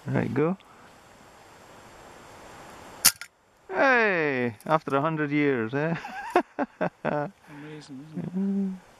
Right, go. Hey, after 100 years, eh? Amazing, isn't it?